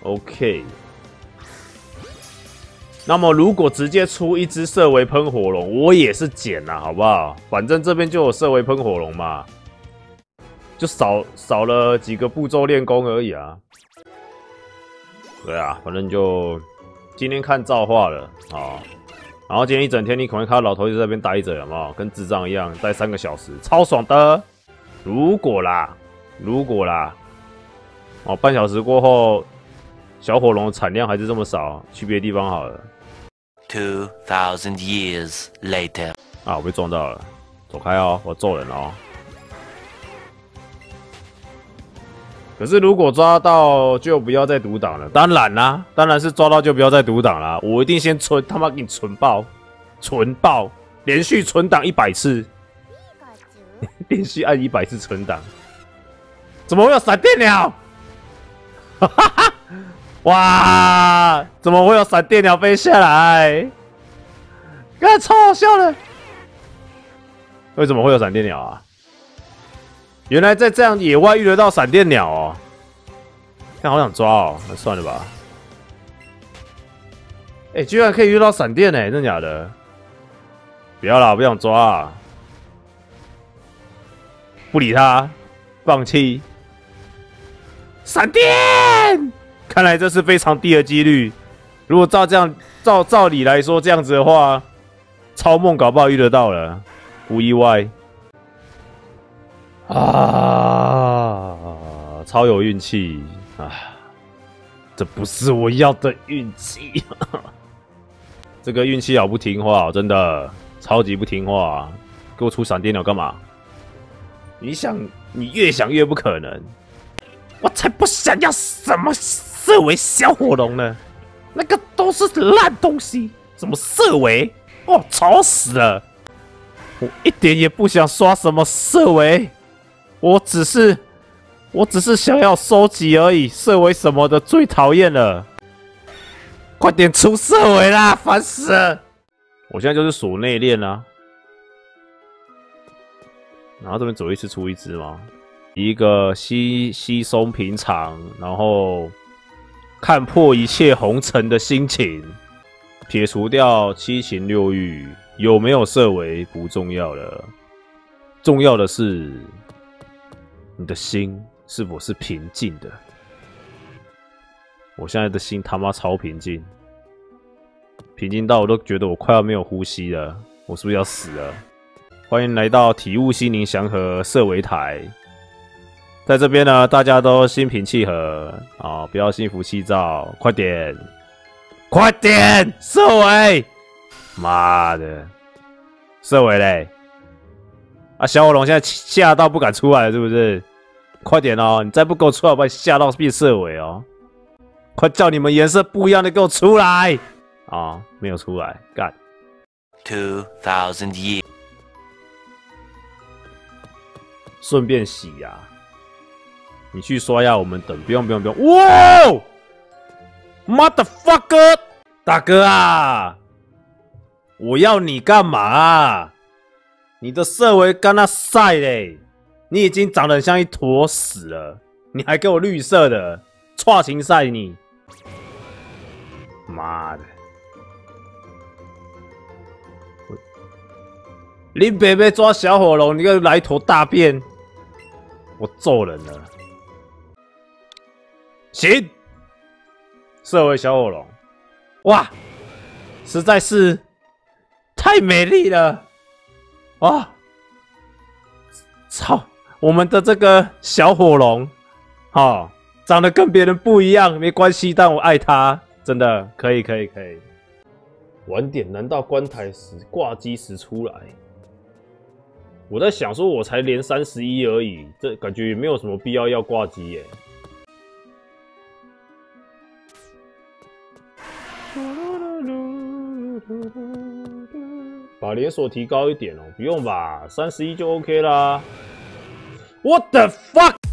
OK。那么如果直接出一只色为喷火龙，我也是捡啦，好不好？反正这边就有色为喷火龙嘛，就少了几个步骤练功而已啊。对啊，反正就今天看造化了啊。然后今天一整天你可能看到老头就在那边待着，有没有？跟智障一样，待3个小时，超爽的。如果啦，哦，半小时过后，小火龙的产量还是这么少，去别的地方好了。 2000 years later， 啊，我被撞到了，走开哦，我揍人哦。可是如果抓到就不要再读档了，当然啦，当然是抓到就不要再读档啦。我一定先存，他妈给你存爆，连续存档100次，连续按100次存档。怎么会有闪电鸟？哈哈哈！哇，怎么会有闪电鸟飞下来？看，超好笑的。为什么会有闪电鸟啊？原来在这样野外遇得到闪电鸟哦，但好想抓哦，那算了吧。哎，居然可以遇到闪电哎，真的假的？不要啦，不想抓啊！不理他，放弃。闪电！看来这是非常低的几率。如果照理来说这样子的话，超梦搞不好遇得到了，不意外。啊，超有运气啊！这不是我要的运气，这个运气好不听话，真的超级不听话，给我出闪电鸟干嘛？你越想越不可能，我才不想要什么色为小火龙呢，那个都是烂东西，什么色为哦，吵死了！我一点也不想刷什么色为。我只是想要收集而已，色为什么的最讨厌了，快点出色为啦，烦死了！我现在就是锁内链啊，然后这边走一次出一只吗？一个稀松平常，然后看破一切红尘的心情，撇除掉七情六欲，有没有色为不重要了，重要的是。你的心是否是平静的？我现在的心他妈超平静，平静到我都觉得我快要没有呼吸了，我是不是要死了？欢迎来到体悟心灵祥和色为台，在这边呢，大家都心平气和啊，不要心浮气躁，快点，色为，妈的，色为嘞！啊，小火龙现在吓到不敢出来了，是不是？快点哦！你再不给我出来，我把你吓到变色尾哦！快叫你们颜色不一样的给我出来！啊，没有出来，干 2000 years， 顺便洗牙，你去刷牙，我们等，不用。哇 ！Motherfucker， 大哥啊，我要你干嘛啊？你的色为干那晒嘞，你已经长得很像一坨屎了，你还给我绿色的，串情晒你，妈的！你北北抓小火龙，你又来一坨大便，我揍人了！行，色为小火龙，哇，实在是太美丽了！哇！操！我们的这个小火龙，哦，长得跟别人不一样，没关系，但我爱它，真的可以。晚点难道关台时挂机时出来？我在想说，我才连31而已，这感觉也没有什么必要挂机耶。把连锁提高一点哦，不用吧，31就 OK 啦。What the fuck？